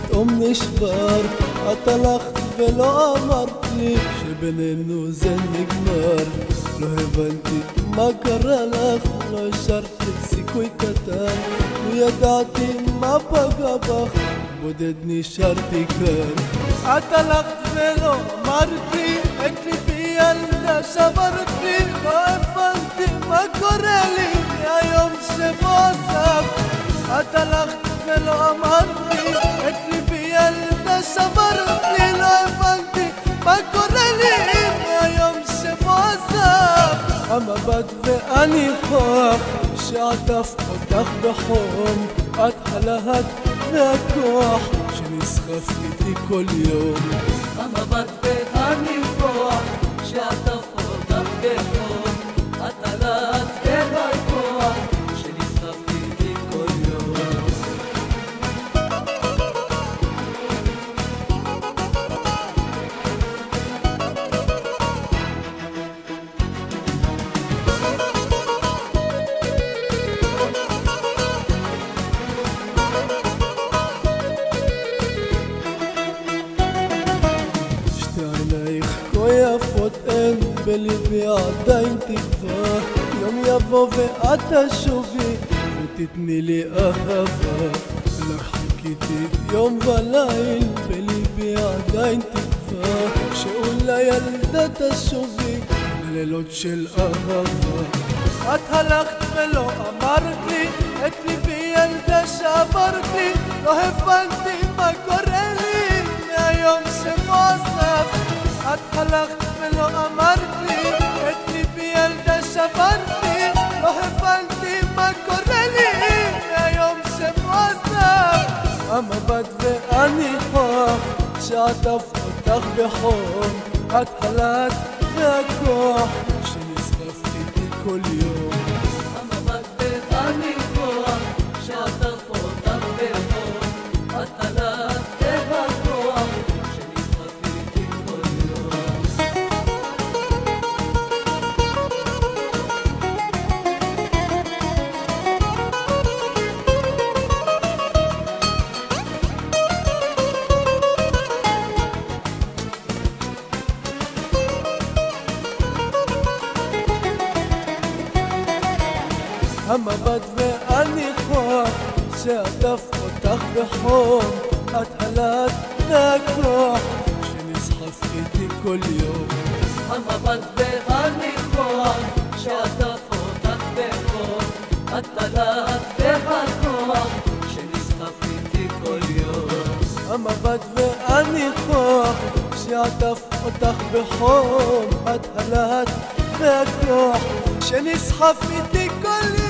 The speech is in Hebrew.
פתאום נשבר. את הלכת ולא אמרת לי שבינינו זה נגמר. לא הבנתי מה קרה לך, לא השארתי סיכוי קטן. לא ידעתי מה פגע בך, בודד נשארתי כאן. את הלכת ולא אמרת לי, את ליבי ילדה שברת לי. לא הבנתי מה קורה לי מהיום שבו עזבת. את הלכת ולא אמרת לי, את ליבי ילדה שברת לי. לא הבנתי מה קורה לי מהיום שבו עזבת. המבט והניחוח שעטף אותך בחום. את הלהט והכוח שנסחף איתי כל יום. המבט והניחוח שעטף אותך בחום. את הלהט והכוח שנסחף איתי כל יום. כה יפות אין בליבי עדיין תקווה. יום יבוא ואת תשובי ותתני לי אהבה. לך חיכיתי יום וליל, בליבי עדיין תקווה שאולי ילדה תשובי ללילות של אהבה. את הלכת ולא אמרת לי, את ליבי ילדה שברת לי. לא הבנתי מה קורה לי מהיום שבו עזבת. את הלכת ולא אמרת לי, את ליבי ילדה שברת לי. לא הבנתי מה קורה לי מהיום שבו עזבת. המבט והניחוח שעטף אותך בחום. את הלהט והכוח שנסחף איתי כל יום. המבט והניחוח שעטף אותך בחום. את הלהט והכוח שנסחף איתי כל יום. המבט והניחוח שעטף אותך בחום. את הלהט והכוח שנסחף איתי כל יום. המבט והניחוח שעטף אותך בחום. את הלהט והכוח שנסחף איתי כל יום. המבט והניחוח שעטף אותך בחום. את הלהט והכוח שנסחף איתי כל יום.